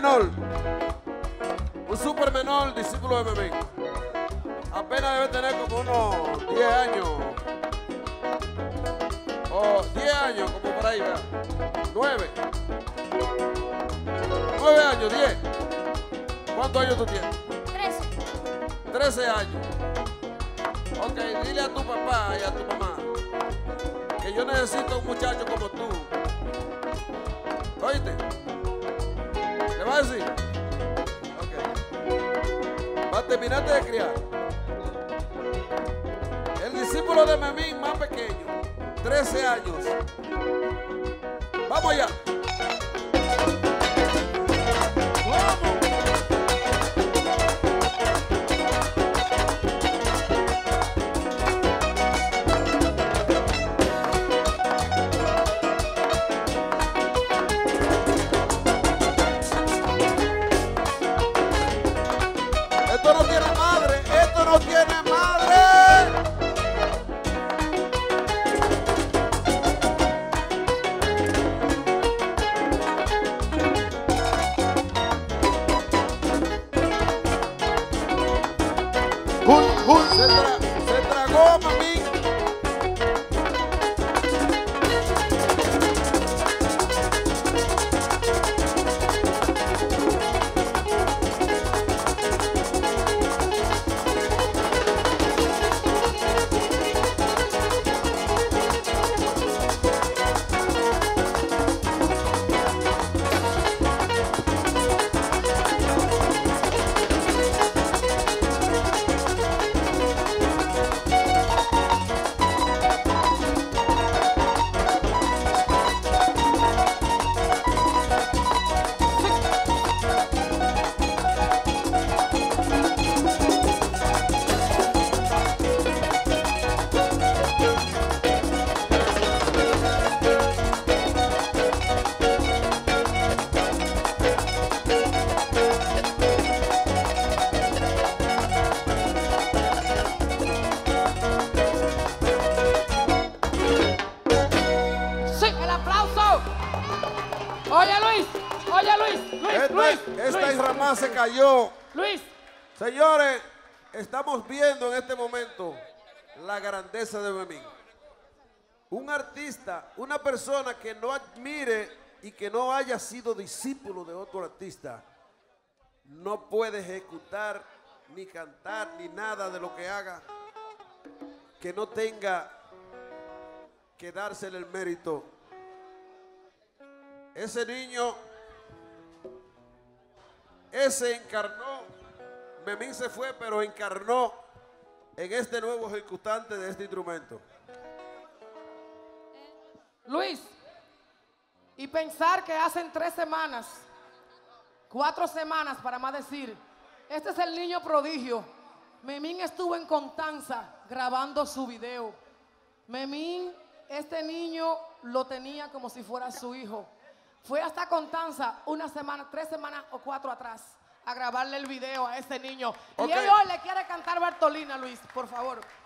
menor. Un super menor, discípulo de Memín. Apenas debe tener como unos 10 años. O 10 años, como por ahí, ¿verdad? 9. 9 años, 10. ¿Cuántos años tú tienes? 13. 13 años. Ok, dile a tu papá y a tu mamá que yo necesito un muchacho como tú. ¿Oíste? ¿Le vas a decir? Ok. Va, terminaste de criar. El discípulo de Memín más pequeño, 13 años. Vamos allá. Esto no tiene madre, esto no tiene madre. Se tragó a Memín. Esta Isramá se cayó. Luis. Señores, estamos viendo en este momento la grandeza de Memín. Un artista, una persona que no admire y que no haya sido discípulo de otro artista, no puede ejecutar, ni cantar, ni nada de lo que haga, que no tenga que dársele el mérito. Ese niño, ese encarnó, Memín se fue, pero encarnó en este nuevo ejecutante de este instrumento. Luis, y pensar que hacen 3 semanas, 4 semanas para más decir, este es el niño prodigio. Memín estuvo en Constanza grabando su video. Memín, este niño lo tenía como si fuera su hijo. Fue hasta Constanza 1 semana, 3 semanas o 4 atrás a grabarle el video a ese niño. Okay. Y él hoy le quiere cantar Bartolina, Luis, por favor.